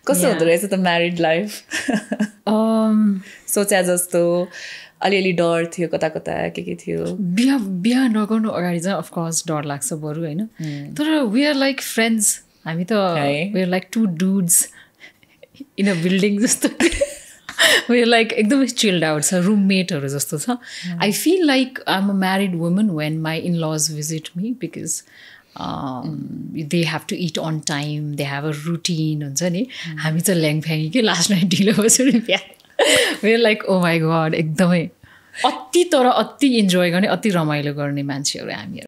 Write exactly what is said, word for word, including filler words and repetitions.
कस्तो हुँदो रहेछ त म्यारिड लाइफ सोचे जस्तो अलिअलि डर थियो कता कता के के थियो बिहा बिहा नगर्नु अगाडि चाहिँ अफकोर्स डर लाग्छ बरु होइन तर वी आर लाइक फ्रेन्ड्स हामी त we are like two dudes in a building जस्तो वी आर लाइक एकदमै चिल्ड आउट छ रुममेटहरू जस्तो छ I feel like I am a married woman when my in laws visit me because they have to eat on time they have a routine हुन्छ नि हामी चाहिँ ल्याङफ्याङ कि लास्ट नाइट ढिलो बस्यो नि बिहा we are like oh my god एकदमै अति तर अति इन्जोय गर्ने अति रमाइलो गर्ने मान्छेहरू हामीहरू